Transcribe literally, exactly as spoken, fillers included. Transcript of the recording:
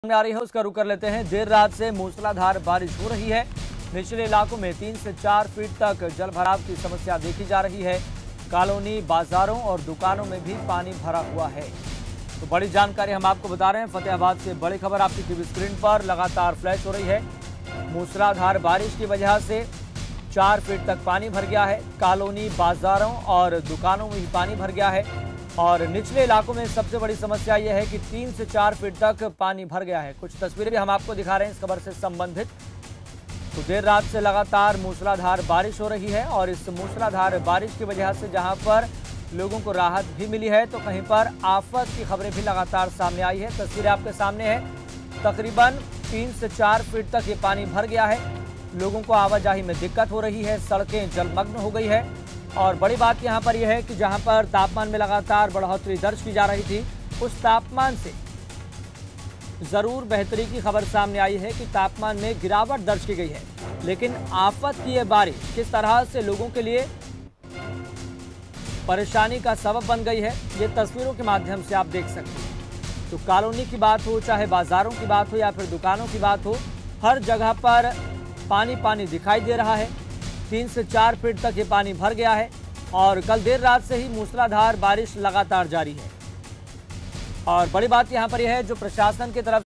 में आ रही है उसका रुख कर लेते हैं। देर रात से मूसलाधार बारिश हो रही है। निचले इलाकों में तीन से चार फीट तक जल भराव की समस्या देखी जा रही है। कॉलोनी, बाजारों और दुकानों में भी पानी भरा हुआ है। तो बड़ी जानकारी हम आपको बता रहे हैं। फतेहाबाद से बड़ी खबर आपकी टीवी स्क्रीन पर लगातार फ्लैश हो रही है। मूसलाधार बारिश की वजह से चार फीट तक पानी भर गया है। कॉलोनी, बाजारों और दुकानों में भी पानी भर गया है और निचले इलाकों में सबसे बड़ी समस्या यह है कि तीन से चार फीट तक पानी भर गया है। कुछ तस्वीरें भी हम आपको दिखा रहे हैं इस खबर से संबंधित। तो देर रात से लगातार मूसलाधार बारिश हो रही है और इस मूसलाधार बारिश की वजह से जहां पर लोगों को राहत भी मिली है तो कहीं पर आफत की खबरें भी लगातार सामने आई है। तस्वीरें आपके सामने है। तकरीबन तीन से चार फीट तक ये पानी भर गया है। लोगों को आवाजाही में दिक्कत हो रही है। सड़कें जलमग्न हो गई है और बड़ी बात यहां पर यह है कि जहां पर तापमान में लगातार बढ़ोतरी दर्ज की जा रही थी, उस तापमान से जरूर बेहतरी की खबर सामने आई है कि तापमान में गिरावट दर्ज की गई है। लेकिन आफत की यह बारिश किस तरह से लोगों के लिए परेशानी का सबब बन गई है, ये तस्वीरों के माध्यम से आप देख सकते हैं। तो कॉलोनी की बात हो, चाहे बाजारों की बात हो या फिर दुकानों की बात हो, हर जगह पर पानी पानी दिखाई दे रहा है। तीन से चार फीट तक ये पानी भर गया है और कल देर रात से ही मूसलाधार बारिश लगातार जारी है। और बड़ी बात यहां पर यह है, जो प्रशासन की तरफ